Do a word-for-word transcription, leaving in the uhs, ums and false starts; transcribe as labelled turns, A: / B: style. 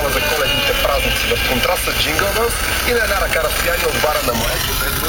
A: за коледните празници в контраст с Jingle Bells и на една ръка разстояние от бара на морето,